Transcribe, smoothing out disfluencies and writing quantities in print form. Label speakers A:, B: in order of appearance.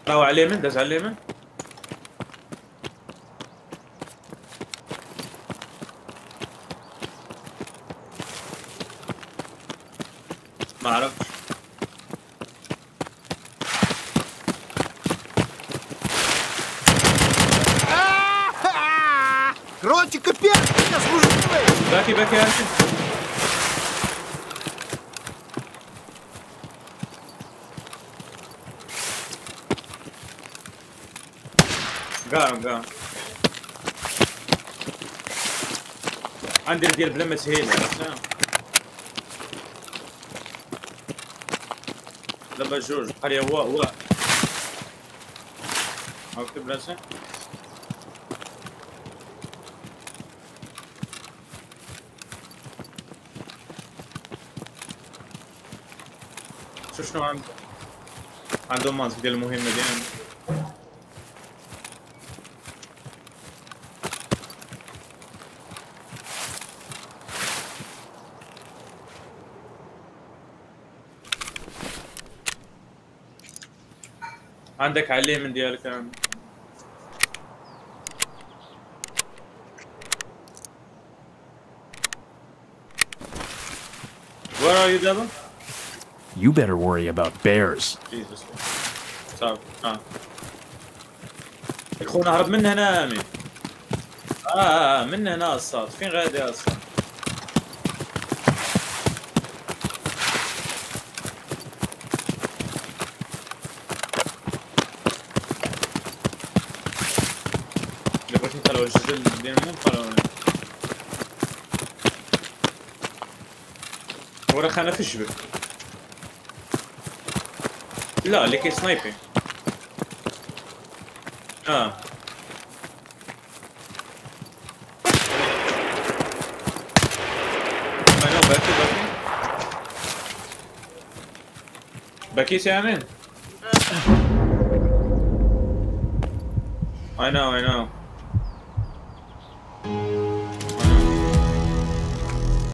A: راهو على اليمين، داز على اليمين. ما اعرفش.
B: Короче, капец, я служивый!
A: باكي باكي هاشم. قام عندي ديال بلا ما تهيل، عرفتها. دابا جوج بقى لي هو هاك بلاصه. شنو عندهم ماسك ديال المهمه ديالهم. عندك على اليمين ديالك. Where are you, Devon?
C: You better worry about bears.
A: Jesus. صعب. اخونا هرب من هنا امين. من هنا الصاد. فين غادي يا الصاد؟ اللي بغيت نطلعو الجدل ديالنا نطلعو. ورا خانه في الجبل. لا اللي كيسنايبي. انا باكي يا امين. I know